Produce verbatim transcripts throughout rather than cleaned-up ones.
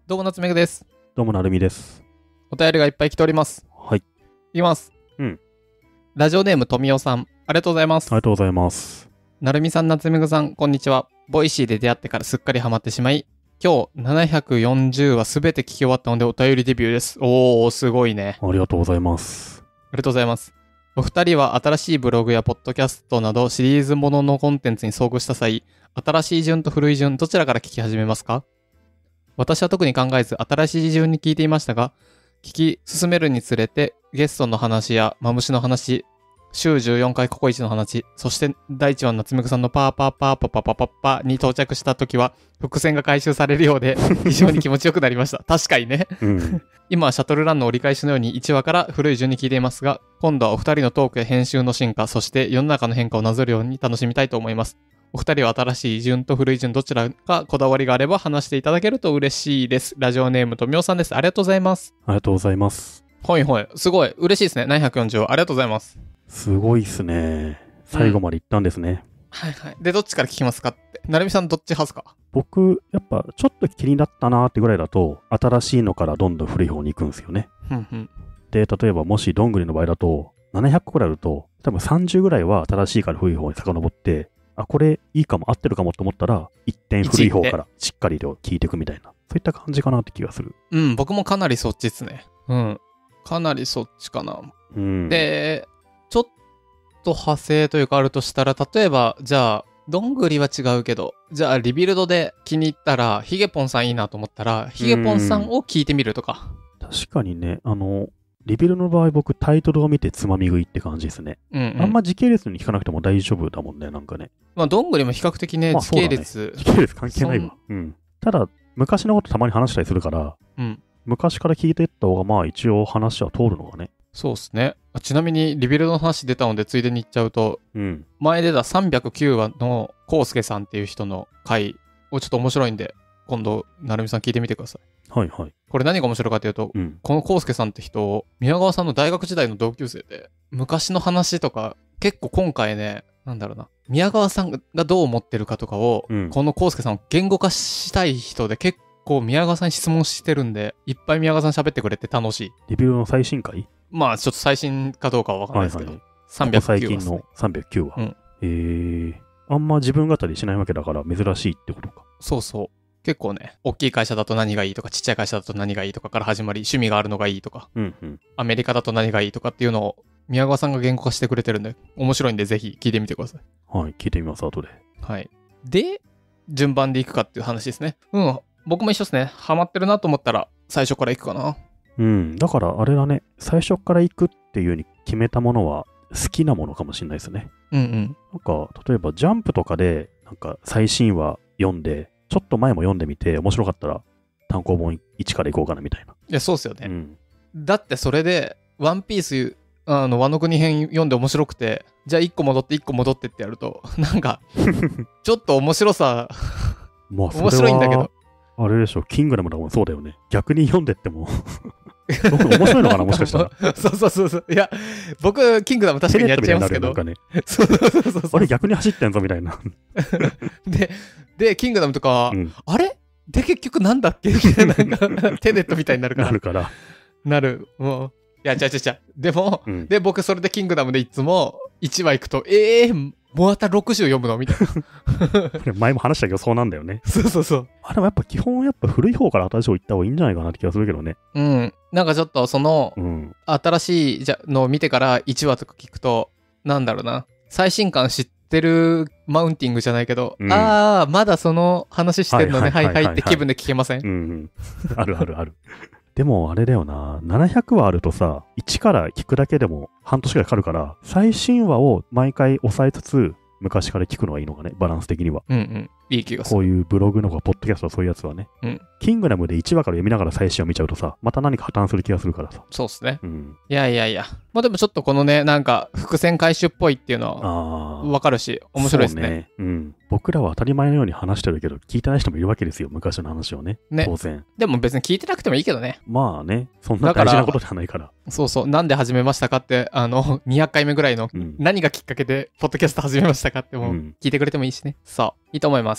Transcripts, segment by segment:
どうも夏目ぐです。 どうもなるみです。 お便りがいっぱい来ております。 はい。 いきます。 うん。 ラジオネームとみおさん、ありがとうございます。 ありがとうございます。 なるみさん、夏目ぐさん、こんにちは。ボイシーで出会ってからすっかりハマってしまい、今日ななひゃくよんじゅうはすべて聞き終わったのでお便りデビューです。おー、すごいね。 ありがとうございます。 ありがとうございます。お二人は新しいブログやポッドキャストなどシリーズもののコンテンツに遭遇した際、新しい順と古い順どちらから聞き始めますか？私は特に考えず新しい順に聞いていましたが、聞き進めるにつれてゲストの話やマムシの話、週じゅうよんかいココイチの話、そして第一話の夏目ぐさんのパーパーパーパパパパパに到着した時は伏線が回収されるようで非常に気持ちよくなりました。確かにね。 うん、 今はシャトルランの折り返しのようにいちわから古い順に聞いていますが、今度はお二人のトークや編集の進化、そして世の中の変化をなぞるように楽しみたいと思います。お二人は新しい順と古い順どちらかこだわりがあれば話していただけると嬉しいです。ラジオネームとみおさんです。ありがとうございます。 ありがとうございます。 はいはい。すごい。嬉しいですね。ななひゃくよんじゅう。ありがとうございます。 すごいっすね。最後まで行ったんですね。 うん、はいはい。で、どっちから聞きますかって。なるみさんどっち派っすか？ 僕、やっぱちょっと気になったなーってぐらいだと、新しいのからどんどん古い方に行くんですよね。 うんうん。 で、例えばもしどんぐりの場合だと、ななひゃっこくらいあると、多分さんじゅうぐらいは新しいから古い方に遡って、あ、これいいかも、合ってるかもと思ったら、一点古い方からしっかりと聞いていくみたいな、そういった感じかなって気がする。 うん、僕もかなりそっちっすね。うん。かなりそっちかな。 うん。 で、ちょっと派生というかあるとしたら、例えば、じゃあ、どんぐりは違うけど、じゃあリビルドで気に入ったら、ヒゲポンさんいいなと思ったら、ヒゲポンさんを聞いてみるとか。 確かにね、あの、リビルの場合僕タイトルを見てつまみ食いって感じですね。 うんうん、 あんま時系列に聞かなくても大丈夫だもんね、なんかね。 まあ、どんぐりも比較的ね、 まあ時系列、 ね。時系列関係ないわ。うん。ただ、昔のことたまに話したりするから、 うん、 昔から聞いていった方がまあ一応話は通るのがね。 そうっすね。ちなみにリビルドの話出たのでついでに言っちゃうと、 うん、 前出たさんびゃくきゅうわのコウスケさんっていう人の回をちょっと面白いんで、今度、なるみさん聞いてみてください。 はいはい。 これ何が面白いかというと、うん、このコウスケさんって人、宮川さんの大学時代の同級生で、昔の話とか、結構今回ね、なんだろうな、宮川さんがどう思ってるかとかを、うん、このコウスケさんを言語化したい人で結構宮川さんに質問してるんで、いっぱい宮川さん喋ってくれて楽しい。 リビルの最新回？ まあちょっと最新かどうかはわかんないですけど、はいはい、さんびゃくきゅうわ、ね、 最近のさんびゃくきゅうわ。 うん、 へえ。あんま自分語りしないわけだから珍しいってことか。 そうそう。結構ね、大きい会社だと何がいいとか、ちっちゃい会社だと何がいいとかから始まり、趣味があるのがいいとか、 うんうん、 アメリカだと何がいいとかっていうのを宮川さんが言語化してくれてるんで、面白いんでぜひ聞いてみてください。 はい、聞いてみます、後で。 はい。で、順番でいくかっていう話ですね。うん、僕も一緒ですね。ハマってるなと思ったら最初からいくかな。 うん、だからあれだね、最初から行くっていう風に決めたものは好きなものかもしれないですね。 うんうん。 なんか、例えばジャンプとかで、なんか最新話読んで、ちょっと前も読んでみて、面白かったら単行本いちから行こうかなみたいな。 いや、そうっすよね。 うん、 だってそれで、ワンピース、あの、ワノ国編読んで面白くて、じゃあいっこ戻っていっこ戻ってってやると、なんか、ちょっと面白さ、 まあ面白いんだけど。 あれでしょ、キングダムだもんそうだよね。逆に読んでっても僕面白いのかなもしかしたら。 そうそうそうそう。いや、僕、キングダム確かにやっちゃいますけど。 ね、 そうそうそうそう。 あれ逆に走ってんぞみたいな。 で、で、キングダムとかは、うん、あれで、結局なんだっけみたいな、なんか、テネットみたいになるから。 なるから。 なる。もう。いや、違う違う違う。でも、うん、で、僕、それでキングダムでいつも、いちわ行くと、えー、もうまたろくじゅう読むのみたいな。前も話したけど、そうなんだよね。 そうそうそう。 あ、でもやっぱ基本、やっぱ古い方から新しい方行った方がいいんじゃないかなって気がするけどね。 うん。なんかちょっと、その、うん、新しいのを見てからいちわとか聞くと、なんだろうな。最新刊知ってるマウンティングじゃないけど、うん、ああ、まだその話してるのね、はいはいって気分で聞けません？ うん、うん。あるあるある。でもあれだよな、ななひゃくわあるとさ、いちから聞くだけでも半年くらいかかるから、最新話を毎回抑えつつ、昔から聞くのがいいのかね、バランス的には。 うんうん。いい気がする。 こういうブログのか、ポッドキャストそういうやつはね。 うん。 キングダムでいちわから読みながら最新話見ちゃうとさ、また何か破綻する気がするからさ。 そうっすね。 うん。 いやいやいや。まあでもちょっとこのね、なんか伏線回収っぽいっていうのはわかるし、面白いですね。 そうね。うん。僕らは当たり前のように話してるけど、聞いてない人もいるわけですよ、昔の話をね。ね。当然。 でも別に聞いてなくてもいいけどね。 まあね、そんな大事なことじゃないから。 からそうそう。なんで始めましたかって、あの、にひゃっかいめぐらいの、うん、何がきっかけで、ポッドキャスト始めましたかってもう、聞いてくれてもいいしね。そう。いいと思います。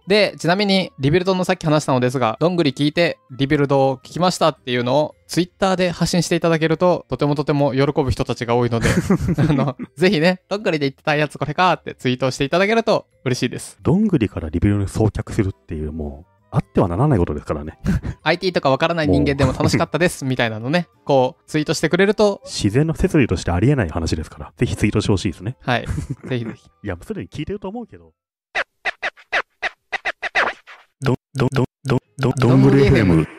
で、ちなみに、リビルドのさっき話したのですが、どんぐり聞いて、リビルドを聞きましたっていうのを、ツイッターで発信していただけると、とてもとても喜ぶ人たちが多いので、あの、ぜひね、どんぐりで言ってたやつこれかってツイートしていただけると嬉しいです。 どんぐりからリビルドに送客するっていう、もう、あってはならないことですからね。 アイティー とかわからない人間でも楽しかったです、みたいなのね、こう、ツイートしてくれると、 自然の摂理としてありえない話ですから、ぜひツイートしてほしいですね。 はい。ぜひぜひ。 いや、すでに聞いてると思うけど。ど、ど、ど、ど、ど、どんぐり エフエム。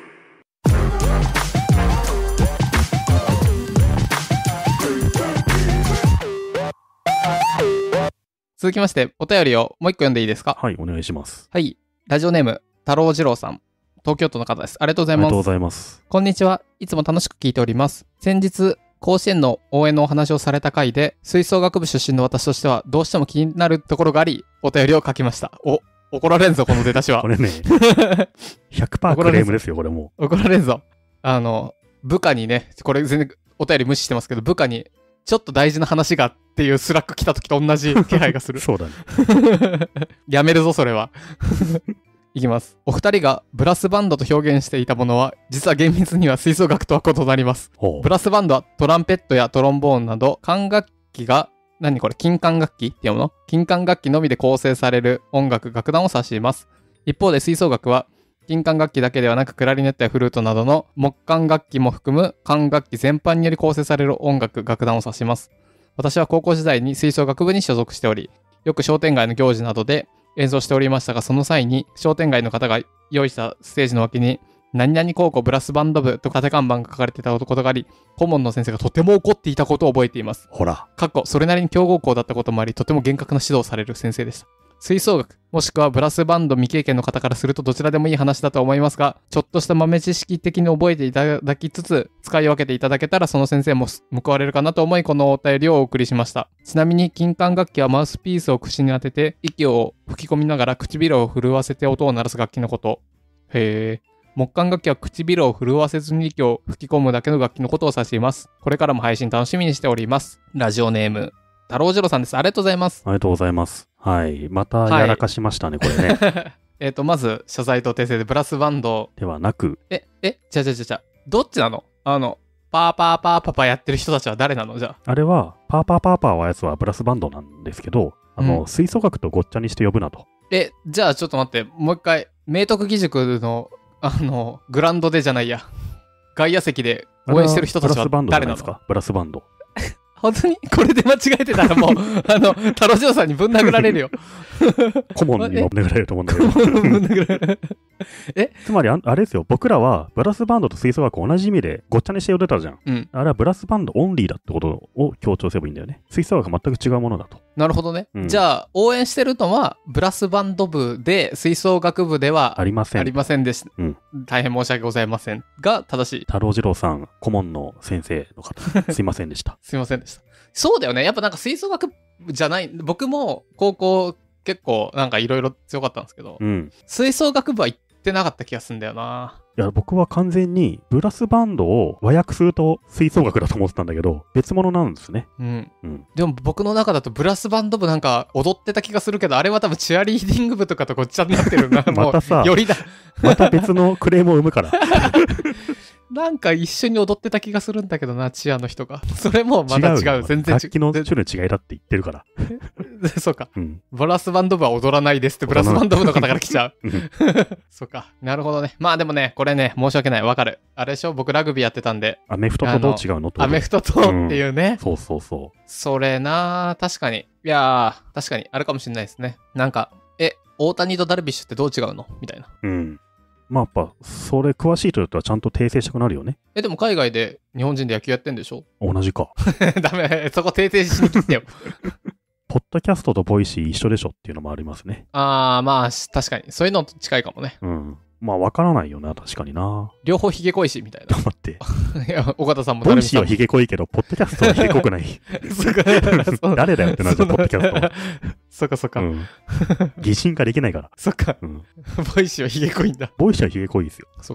続きまして、お便りをもう一個読んでいいですか？ はい、お願いします。 はい。ラジオネーム、太郎次郎さん。東京都の方です。ありがとうございます。 ありがとうございます。 こんにちは。いつも楽しく聞いております。先日、甲子園の応援のお話をされた回で、吹奏楽部出身の私としては、どうしても気になるところがあり、お便りを書きました。お、怒られんぞ、この出だしは。 これね、ひゃくパーセント クレームですよ、これもう。怒られんぞ。あの、部下にね、これ全然お便り無視してますけど、部下に、ちょっと大事な話がっていうスラック来た時と同じ気配がする。 そうだね。 やめるぞ、それは。いきます。お二人がブラスバンドと表現していたものは、実は厳密には吹奏楽とは異なります。ブラスバンドはトランペットやトロンボーンなど、管楽器が、何これ、金管楽器っていうもの？金管楽器のみで構成される音楽、楽団を指します。一方で吹奏楽は、金管楽器だけではなく、クラリネットやフルートなどの木管楽器も含む管楽器全般により構成される音楽、楽団を指します。私は高校時代に吹奏楽部に所属しており、よく商店街の行事などで演奏しておりましたが、その際に商店街の方が用意したステージの脇に、何々高校ブラスバンド部と縦看板が書かれていたことがあり、顧問の先生がとても怒っていたことを覚えています。 ほら。 かっこ、それなりに強豪校だったこともあり、とても厳格な指導をされる先生でした。吹奏楽、もしくはブラスバンド未経験の方からするとどちらでもいい話だと思いますが、ちょっとした豆知識的に覚えていただきつつ、使い分けていただけたらその先生も報われるかなと思い、このお便りをお送りしました。ちなみに、金管楽器はマウスピースを口に当てて、息を吹き込みながら唇を震わせて音を鳴らす楽器のこと。へー。木管楽器は唇を震わせずに息を吹き込むだけの楽器のことを指しています。これからも配信楽しみにしております。ラジオネーム、太郎次郎さんです。ありがとうございます。 ありがとうございます。はい。またやらかしましたね、はい、これね。 えっと、まず、謝罪と訂正でブラスバンド。 ではなく。 え、え、じゃじゃじゃじゃ、どっちなの？あの、パーパーパーパパやってる人たちは誰なの？じゃあ。 あれは、パーパーパーパーはやつはブラスバンドなんですけど、あの、うん、吹奏楽とごっちゃにして呼ぶなと。 え、じゃあちょっと待って、もう一回、明徳義塾の、あの、グラウンドでじゃないや、外野席で応援してる人たちは誰なの？ ブラスバンド。 本当にこれで間違えてたらもう、あの、太郎次郎さんにぶん殴られるよ。 顧問にもぶん殴られると思うんだけど。ぶん殴られる。えつまりあ、あれですよ、僕らはブラスバンドと吹奏楽同じ意味でごっちゃにして呼んでたじゃん。うん。あれはブラスバンドオンリーだってことを強調すればいいんだよね。吹奏楽は全く違うものだと。 なるほどね。うん、じゃあ、応援してるのは、ブラスバンド部で、吹奏楽部ではありません。 ありませんでした。うん。大変申し訳ございません。が、正しい。 太郎次郎さん、顧問の先生の方、すいませんでした。 すいませんでした。そうだよね。やっぱなんか吹奏楽じゃない、僕も高校結構なんかいろいろ強かったんですけど、うん、吹奏楽部は行ってなかった気がするんだよな。 いや、僕は完全にブラスバンドを和訳すると吹奏楽だと思ってたんだけど、別物なんですね。 うん。うん、でも僕の中だとブラスバンド部なんか踊ってた気がするけど、あれは多分チアリーディング部とかとごっちゃになってるな。 またさ、 よりだ。 また別のクレームを生むから。 なんか一緒に踊ってた気がするんだけどな、チアの人が。それもまた違う。全然違う。 楽器の種類の違いだって言ってるから。 そうか、うん。ブラスバンド部は踊らないですってブラスバンド部の方から来ちゃう。そうか。なるほどね。まあでもね、これね、申し訳ない。わかる。あれでしょ？僕ラグビーやってたんで。 アメフトとどう違うの？ アメフトとっていうね、 うん。そうそうそう。 それな、確かに。いやー、確かにあるかもしれないですね。なんか、え、大谷とダルビッシュってどう違うの？みたいな。 うん。まあやっぱ、それ詳しい人だったらちゃんと訂正したくなるよね。 え、でも海外で日本人で野球やってんでしょ？ 同じか。 ダメ、そこ訂正しに来てよ。 ポッドキャストとボイシー一緒でしょっていうのもありますね。 あー、まあ、確かに。そういうのと近いかもね。 うん。まあ、わからないよな、確かにな。 両方ヒゲ濃いし、みたいな。 待って。 いや、岡田さんもボイシーはヒゲ濃いけど、ポッドキャストはヒゲ濃くない。誰だよってなっちゃう、ポッドキャストは。 そっかそっか。うん。 擬人化できないから。 そっか。うん。ボイシーはヒゲ濃いんだ。 ボイシーはヒゲ濃いですよ。 そっか。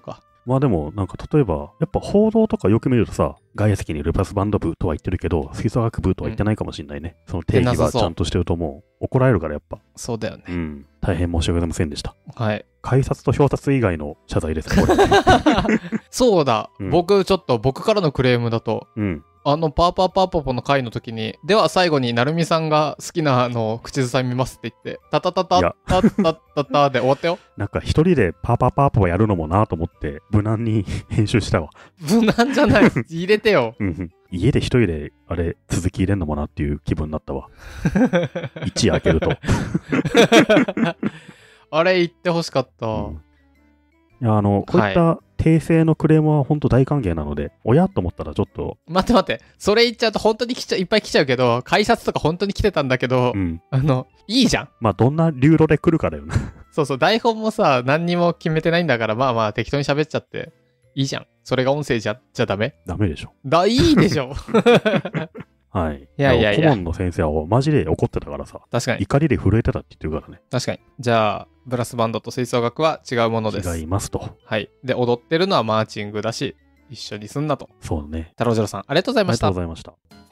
まあでも、なんか例えば、やっぱ報道とかよく見るとさ、外野席にいるブラスバンド部とは言ってるけど、吹奏楽部とは言ってないかもしれないね。うん、その定義はちゃんとしてるともう怒られるからやっぱ。 そうだよね。 うん。大変申し訳ございませんでした。 はい。 改札と表札以外の謝罪ですね、これ。 そうだ、うん、僕ちょっと僕からのクレームだと、 うん。 あのパーパーパーポポの回の時に、では最後になるみさんが好きなのを口ずさみますって言って、タタタタタタタタタで終わったよ。 なんか一人でパーパーパーポポやるのもなと思って、無難に編集したわ。 無難じゃない。入れてよ。 うん。家で一人で、あれ、続き入れんのもなっていう気分になったわ。いち開けると。 あれ言ってほしかった。 うん、いや、あの、こういった訂正のクレームは本当大歓迎なので、親と思ったらちょっと。 待って待って、それ言っちゃうと本当に来ちゃいっぱい来ちゃうけど、改札とか本当に来てたんだけど、 うん、 あの、いいじゃん。 まあ、どんな流路で来るかだよね。 そうそう、台本もさ、何にも決めてないんだから、まあまあ適当に喋っちゃって、いいじゃん。それが音声じゃ、じゃダメ？ ダメでしょ。 だ、いいでしょ。 はい。 いやいやいや。 顧問の先生はマジで怒ってたからさ。 確かに。 怒りで震えてたって言ってるからね。 確かに。じゃあ、ブラスバンドと吹奏楽は違うものです。 違いますと。 はい。で、踊ってるのはマーチングだし、一緒にすんなと。 そうね。 太郎次郎さん、ありがとうございました。 ありがとうございました。